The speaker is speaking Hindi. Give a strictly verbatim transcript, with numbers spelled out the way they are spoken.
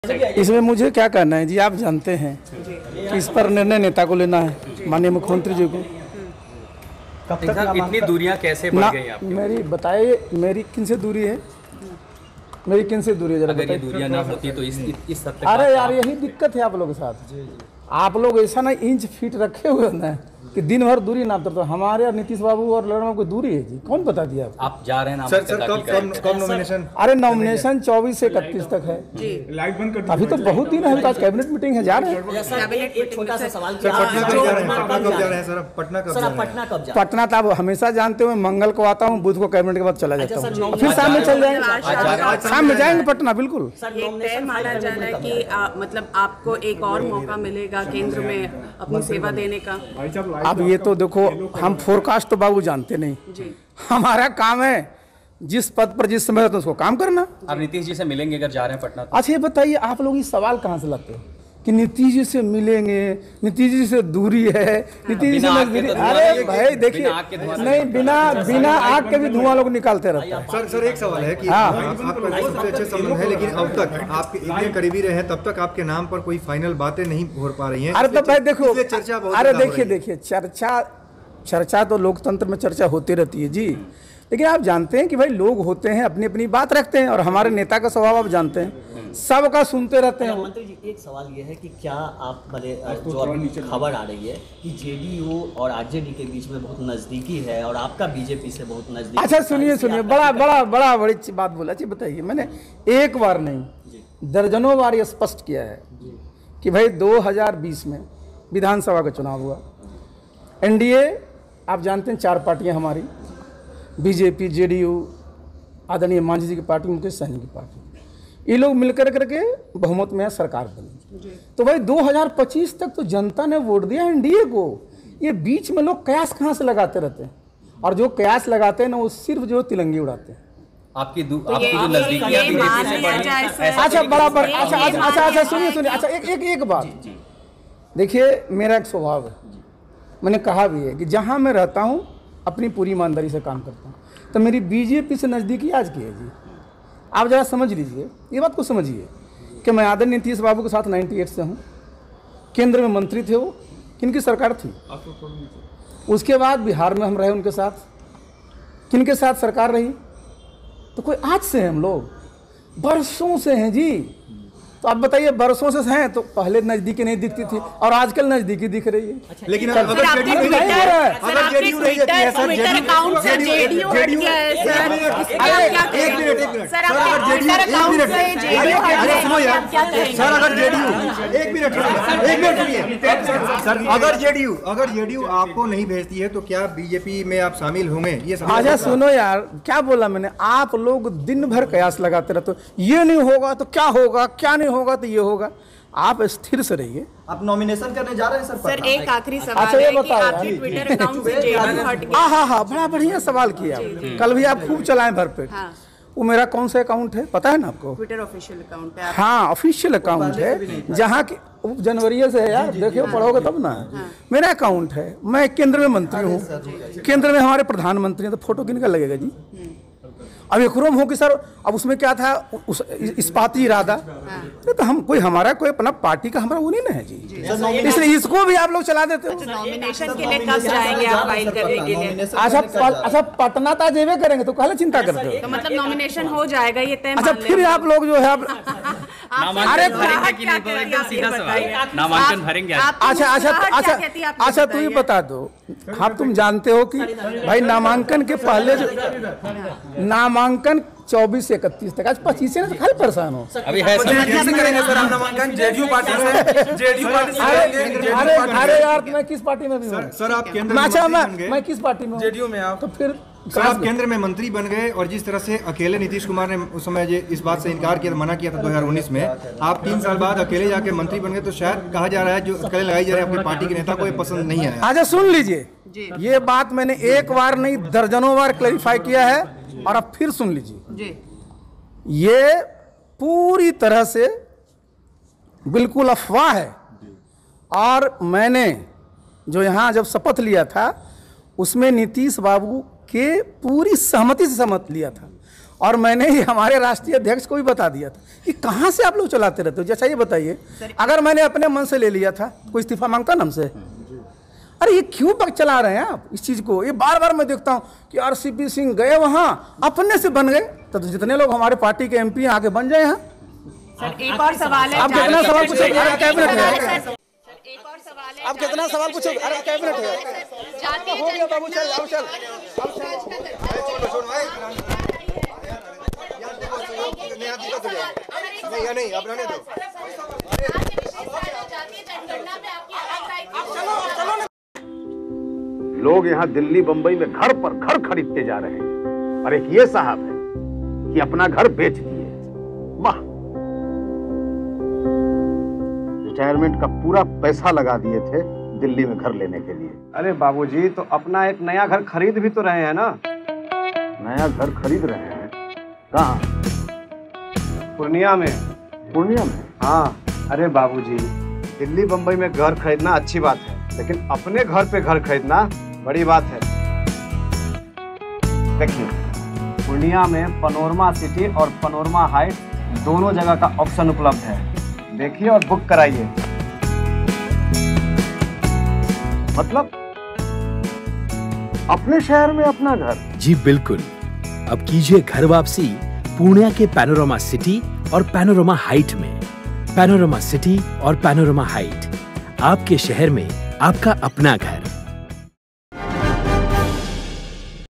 इसमें मुझे क्या करना है जी, आप जानते हैं कि इस पर निर्णय नेता को लेना है, माननीय मुख्यमंत्री जी को। कब तक इतनी दूरियां कैसे बढ़ गई आपकी? मेरी बताइए, मेरी किन से दूरी है? मेरी किन से दूरी है जरा अगर ये दूरियां ना होती तो इस इस तक। अरे यार, यही दिक्कत है आप लोगों के साथ। आप लोग ऐसा ना इंच फीट रखे हुए ना कि दिन भर दूरी ना तो हमारे और नीतीश बाबू और लड़नों की दूरी है जी। कौन बता दिया आप? आप जा रहे हैं सर, सर कब कब कब नॉमिनेशन? अरे नॉमिनेशन चौबीस से इकतीस तक है जी। लाइव बंद कर अभी तो बहुत दिन है, आज कैबिनेट मीटिंग है, जा रहे हैं। एक छोटा सा सवाल, सर पटना कब जा रहे हैं? पटना कब जा रहे हैं सर? पटना कब? सर आप पटना कब जा? पटना तो आप हमेशा जानते हो, मंगल को आता हूँ, बुध को कैबिनेट के बाद चला जाता हूँ, फिर शाम में चल जाएंगे, शाम में जाएंगे पटना। बिल्कुल माना जा रहा है कि आ, मतलब आपको एक और मौका मिलेगा केंद्र में अपनी सेवा देने का। अब ये तो देखो, हम फोरकास्ट तो बाबू जानते नहीं जी। हमारा काम है जिस पद पर जिस समय तो उसको काम करना। आप नीतीश जी से मिलेंगे अगर जा रहे हैं पटना तो? अच्छा ये बताइए, आप लोग ये सवाल कहाँ से लाते हैं कि नीतीश जी से मिलेंगे, नीतीश जी से दूरी है, नीतीश जी से नजदीक? अरे भाई देखिए, नहीं, बिना बिना आग के भी धुआं लोग निकालते रहते हैं। सर सर एक सवाल है कि आपका सबसे अच्छे संबंध है, लेकिन अब तक आपके इतने करीबी रहे हैं, तब तक आपके नाम पर कोई फाइनल बातें नहीं हो पा रही हैं। अरे तो भाई देखो, चर्चा बहुत, अरे देखिए देखिए चर्चा चर्चा तो लोकतंत्र में चर्चा होती रहती है जी, लेकिन आप जानते हैं कि भाई लोग होते हैं, अपनी अपनी बात रखते हैं, और हमारे नेता का स्वभाव आप जानते हैं, सबका सुनते रहते हैं। मंत्री जी एक सवाल ये है कि क्या आप भले जो अभी खबर आ रही है कि जेडीयू और आरजेडी के बीच में बहुत नजदीकी है और आपका बीजेपी से बहुत नजदीकी। अच्छा सुनिए सुनिए, बड़ा बड़ा बड़ा बड़ी अच्छी बात बोला जी। बताइए, मैंने एक बार नहीं दर्जनों बार ये स्पष्ट किया है कि भाई दो हज़ार बीस में विधानसभा का चुनाव हुआ, एनडीए आप जानते हैं चार पार्टियां हमारी, बीजेपी, जेडीयू, आदरणीय मांझी जी की पार्टी, मुकेश सहनी की पार्टी, ये लोग मिलकर करके बहुमत में सरकार बनी। तो भाई दो हज़ार पच्चीस तक तो जनता ने वोट दिया एनडीए को। ये बीच में लोग कयास कहाँ से लगाते रहते हैं, और जो कयास लगाते हैं ना वो सिर्फ जो तिलंगी उड़ाते हैं। आपकी दू, तो आपकी जो नजदीकियां बीजेपी से बढ़ी। अच्छा बराबर, अच्छा अच्छा अच्छा अच्छा सुनिए सुनिए, अच्छा एक एक एक बात देखिए, मेरा एक स्वभाव है, मैंने कहा भी है कि जहाँ मैं रहता हूँ अपनी पूरी ईमानदारी से काम करता हूँ, तो मेरी बीजेपी से नज़दीकी आज की है जी। आप जरा समझ लीजिए, ये बात को समझिए कि मैं आदरणीय नीतीश बाबू के साथ अट्ठानवे से हूँ, केंद्र में मंत्री थे, वो किनकी सरकार थी, उसके बाद बिहार में हम रहे उनके साथ, किनके साथ सरकार रही, तो कोई आज से हैं हम लोग, बरसों से हैं जी। तो आप बताइए, बरसों से हैं तो पहले नजदीकी नहीं दिखती थी और आजकल नजदीकी दिख रही है। अच्छा, लेकिन अगर जेडीयू नहीं है, अगर जेडीयू नहीं है सर, ट्विटर अकाउंट से जेडीयू हट गया है सर, एक मिनट एक मिनट सर, अगर जेडीयू एक मिनट अरे सुनो यार सर, अगर जेडीयू एक मिनट एक मिनट सुनिए सर, अगर जेडीयू अगर जेडीयू आपको नहीं भेजती है तो क्या बीजेपी में आप शामिल होंगे? ये अच्छा सुनो यार, क्या बोला मैंने, आप लोग दिन भर कयास लगाते रहते हो, ये नहीं होगा तो क्या होगा, क्या नहीं होगा तो ये होगा। आप स्थिर से रहिए। आप नॉमिनेशन करने जा रहे हैं सर? सर एक आखिरी सवाल अच्छा, ये है कि बताओ आपके ट्विटर अकाउंट से जेडीयू हट गया। हाँ हाँ, बड़ा बढ़िया सवाल किया, कल भी आप खूब चलाएं भरपेट। वो मेरा कौन सा अकाउंट है पता है ना आपको? ट्विटर ऑफिशियल अकाउंट है। हाँ ऑफिशियल अकाउंट है, जहाँ की जनवरी से है यार, देखिए पढ़ोगे तब ना। मेरा अकाउंट है, मैं केंद्र में मंत्री हूँ, केंद्र में हमारे प्रधानमंत्री हैं, तो फोटो किनका लगेगा जी? अब एक रूम हो कि सर अब उसमें क्या था, उस इस्पाती इरादा, तो हम कोई हमारा कोई अपना पार्टी का हमारा वो नहीं ना है जी, इसलिए इसको भी आप लोग चला देते हो। नॉमिनेशन के लिए कब जाएंगे आप फाइल करने के लिए? अच्छा अच्छा, पटना तो जेबे करेंगे तो कहले चिंता करते हो? तो मतलब नॉमिनेशन हो जाएगा ये तय? अच्छा फिर आप लोग जो है, नामांकन भरेंगे कि नहीं, तो एकदम सीधा सवाल, नामांकन भरेंगे? अच्छा अच्छा अच्छा अच्छा, तू ये बता दो, हाँ तुम जानते हो कि भाई नामांकन के पहले जो नामांकन चौबीस से इकतीस तक, आज पच्चीस से ना, तो खाली परेशान हो अभी है कैसे करेंगे सर हम नामांकन? जेडीयू पार्टी से जेडीयू पार्टी से अरे अरे यार, मैं किस पार्टी में भी हूँ सर? आप केंद्र में अच्छा, मंत्री बन गए, मैं किस पार्टी में? जेडीयू में आप, तो फिर सर आप केंद्र में मंत्री बन गए, और जिस तरह से अकेले नीतीश कुमार ने उस समय ये इस बात से इनकार किया, मना किया था दो हज़ार उन्नीस में, आप तीन साल बाद अकेले जाके मंत्री बन गए, तो शायद कहा जा रहा है जो अकेले लगाई जा रही है अपनी पार्टी के नेता को ये पसंद नहीं आया। अच्छा सुन लीजिए, ये बात मैंने एक बार नहीं दर्जनों बार क्लैरिफाई किया है, और अब फिर सुन लीजिए, ये पूरी तरह से बिल्कुल अफवाह है, और मैंने जो यहाँ जब शपथ लिया था उसमें नीतीश बाबू के पूरी सहमति से सहमत लिया था, और मैंने ही हमारे राष्ट्रीय अध्यक्ष को भी बता दिया था कि कहाँ से आप लोग चलाते रहते हो। जैसा ये बताइए, अगर मैंने अपने मन से ले लिया था, कोई इस्तीफा मांगता ना हमसे? अरे ये क्यों पक चला रहे हैं आप इस चीज़ को? ये बार बार मैं देखता हूँ कि आरसीपी सिंह गए वहाँ, अपने से बन गए, तो जितने लोग हमारे पार्टी के एमपी आगे बन जाए हैं। सर एक और सवाल है, आप कितना सवाल पूछोगे? अरे कैबिनेट है, एक और सवाल है, आप कितना सवाल पूछोगे? अरे कैबिनेट है, हो गया बाबू, चल आओ चल। नहीं नहीं अब रहने दो। लोग यहाँ दिल्ली बंबई में घर पर घर खरीदते जा रहे हैं, और एक ये साहब है कि अपना घर बेच दिए। वाह, रिटायरमेंट का पूरा पैसा लगा दिए थे दिल्ली में घर लेने के लिए। अरे बाबूजी, तो अपना एक नया घर खरीद भी तो रहे हैं ना। नया घर खरीद रहे हैं? कहाँ? पूर्णिया में। पूर्णिया में? हाँ। अरे बाबूजी, दिल्ली बंबई में घर खरीदना अच्छी बात है, लेकिन अपने घर पे घर खरीदना बड़ी बात है। देखिए, पूर्णिया में पनोरमा सिटी और पनोरमा हाइट दोनों जगह का ऑप्शन उपलब्ध है। देखिए और बुक कराइए। मतलब अपने शहर में अपना घर? जी बिल्कुल। अब कीजिए घर वापसी पूर्णिया के पैनोरमा सिटी और पैनोरमा हाइट में। पैनोरमा सिटी और पैनोरमा हाइट, आपके शहर में आपका अपना घर।